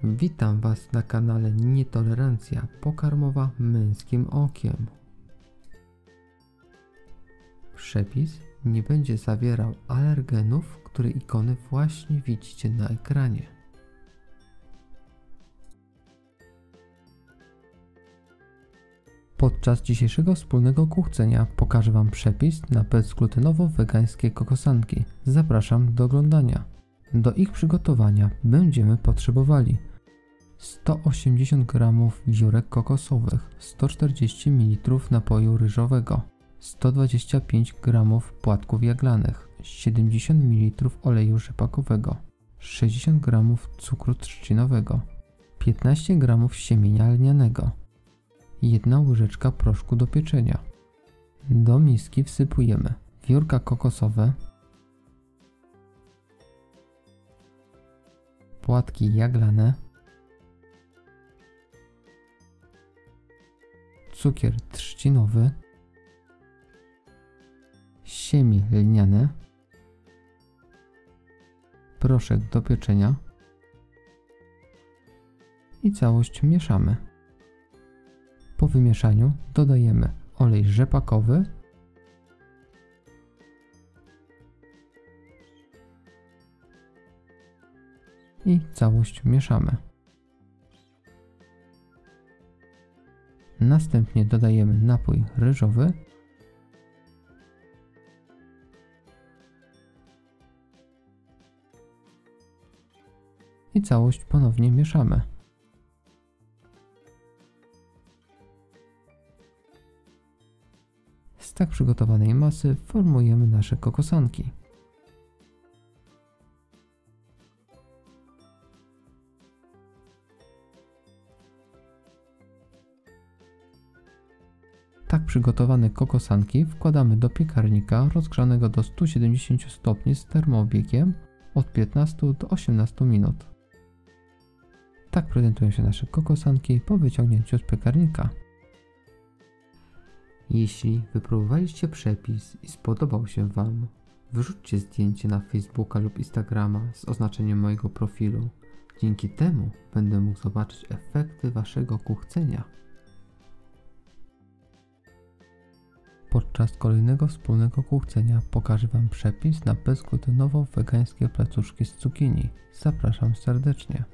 Witam Was na kanale Nietolerancja pokarmowa męskim okiem. Przepis nie będzie zawierał alergenów, które ikony właśnie widzicie na ekranie. Podczas dzisiejszego wspólnego kuchcenia pokażę Wam przepis na bezglutenowo-wegańskie kokosanki. Zapraszam do oglądania. Do ich przygotowania będziemy potrzebowali 180 g wiórek kokosowych, 140 ml napoju ryżowego, 125 g płatków jaglanych, 70 ml oleju rzepakowego, 60 g cukru trzcinowego, 15 g siemienia lnianego, 1 łyżeczka proszku do pieczenia. Do miski wsypujemy wiórka kokosowe, płatki jaglane, cukier trzcinowy, siemię lniane, proszek do pieczenia i całość mieszamy. Po wymieszaniu dodajemy olej rzepakowy, i całość mieszamy. Następnie dodajemy napój ryżowy i całość ponownie mieszamy. Z tak przygotowanej masy formujemy nasze kokosanki. Tak przygotowane kokosanki wkładamy do piekarnika rozgrzanego do 170 stopni z termoobiegiem od 15 do 18 minut. Tak prezentują się nasze kokosanki po wyciągnięciu z piekarnika. Jeśli wypróbowaliście przepis i spodobał się Wam, wyrzućcie zdjęcie na Facebooka lub Instagrama z oznaczeniem mojego profilu. Dzięki temu będę mógł zobaczyć efekty Waszego kuchcenia. Podczas kolejnego wspólnego kuchcenia pokażę Wam przepis na bezglutenowo-wegańskie placuszki z cukinii. Zapraszam serdecznie.